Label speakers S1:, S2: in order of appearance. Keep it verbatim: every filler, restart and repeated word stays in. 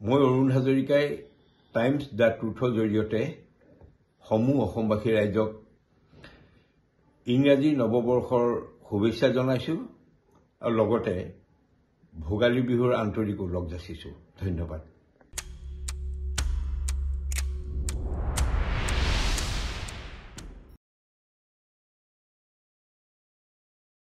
S1: মই অৰুণ হাজৰিকাই times the ট্ৰুথৰ জৰিয়তে সমূহ অসমবাসী ৰাইজক ইংৰাজী নৱবৰ্ষৰ শুভেচ্ছা জনাইছো আৰু লগতে ভোগালী বিহুৰ আন্তৰিক ওলগ যাচিছো। ধন্যবাদ।